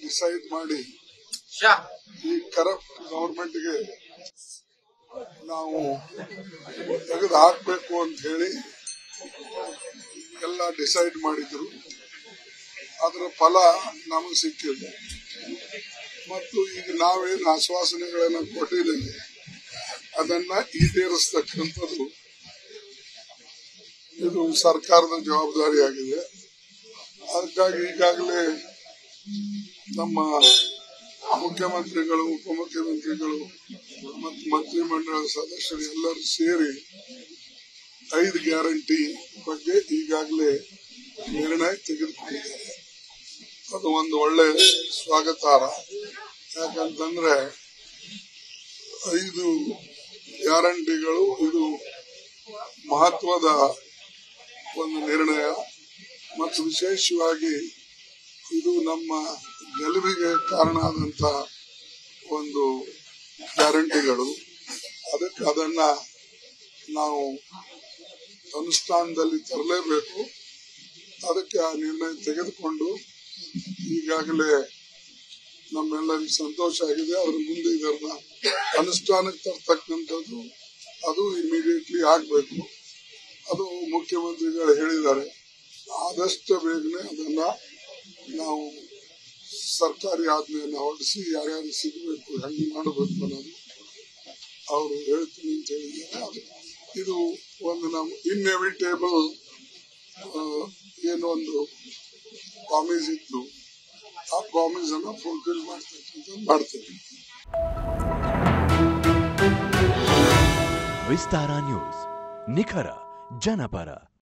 Decide ಮಾಡಿ ಈ corrupt ಗವರ್ಮೆಂಟ್ಗೆ ನಾವು ತೆಗೆದು ಹಾಕಬೇಕು ಅಂತ ಹೇಳಿ ಎಲ್ಲ ಡಿಸೈಡ್ ಮಾಡಿದ್ರು. ಅದರ ಫಲ ನಮಗೆ ಸಿಕ್ಕಿದೆ ಮತ್ತು ಈಗ ನಾವೇನು ಆಶ್ವಾಸನೆಗಳನ್ನು ಕೊಟ್ಟಿದ್ದೇವೆ ಅದನ್ನ ಈಡೇರಿಸತಕ್ಕಂಥದ್ದು ಇದು ಸರ್ಕಾರದ ಜವಾಬ್ದಾರಿಯಾಗಿದೆ. ಅದಕ್ಕಾಗಿ ಈಗಾಗಲೇ ನಮ್ಮ ಮುಖ್ಯಮಂತ್ರಿಗಳು, ಉಪಮುಖ್ಯಮಂತ್ರಿಗಳು ಮತ್ತು ಮಂತ್ರಿಮಂಡಲ ಸದಸ್ಯರು ಎಲ್ಲರೂ ಸೇರಿ 5 ಗ್ಯಾರಂಟಿ ಬಗ್ಗೆ ಈಗಾಗಲೇ ನಿರ್ಣಯ ತೆಗೆದುಕೊಂಡಿದ್ದಾರೆ. ಅದು ಒಂದು ಒಳ್ಳೆ ಸ್ವಾಗತಾರ್ಹ. ಯಾಕಂತಂದ್ರೆ 5 ಗ್ಯಾರಂಟಿಗಳು ಇದು ಮಹತ್ವದ ಒಂದು ನಿರ್ಣಯ ಮತ್ತು ವಿಶೇಷವಾಗಿ ಇದು ನಮ್ಮ ಗೆಲುವಿಗೆ ಕಾರಣ ಆದಂತ ಒಂದು ಗ್ಯಾರಂಟಿಗಳು. ಅದನ್ನ ನಾವು ಅನುಷ್ಠಾನದಲ್ಲಿ ತರಲೇಬೇಕು. ಅದಕ್ಕೆ ಆ ನಿರ್ಣಯ ತೆಗೆದುಕೊಂಡು ಈಗಾಗಲೇ ನಮ್ಮೆಲ್ಲರಿಗೂ ಸಂತೋಷ ಆಗಿದೆ. ಅದ್ರ ಮುಂದೆ ಇದನ್ನ ಅನುಷ್ಠಾನಕ್ಕೆ ತರ್ತಕ್ಕಂಥದ್ದು ಅದು ಇಮಿಡಿಯೇಟ್ಲಿ ಆಗ್ಬೇಕು. ಅದು ಮುಖ್ಯಮಂತ್ರಿಗಳು ಹೇಳಿದ್ದಾರೆ. ಆದಷ್ಟು ಬೇಗನೆ ಅದನ್ನ ನಾವು ಸರ್ಕಾರಿ ಆಜ್ಞೆಯನ್ನು ಹೊರಡಿಸಿ ಯಾರ್ಯಾರು ಸಿಗಬೇಕು, ಹೆಂಗೆ ಮಾಡಬೇಕು ಅನ್ನೋದು ಅವರು ಹೇಳ್ತೀನಿ ಅಂತ ಹೇಳಿದ್ದಾರೆ. ಇದು ಒಂದು ನಮ್ಮ ಇನ್ಎವಿಟೇಬಲ್ ಏನೋ ಒಂದು ಪ್ರಾಮಿಸ್ ಇತ್ತು. ಆ ಪ್ರಾಮಿಸ್ ಅನ್ನು ಫುಲ್ಫಿಲ್ ಮಾಡ್ತೇವೆ. ವಿಸ್ತಾರ ನ್ಯೂಸ್, ನಿಖರ ಜನಪರ.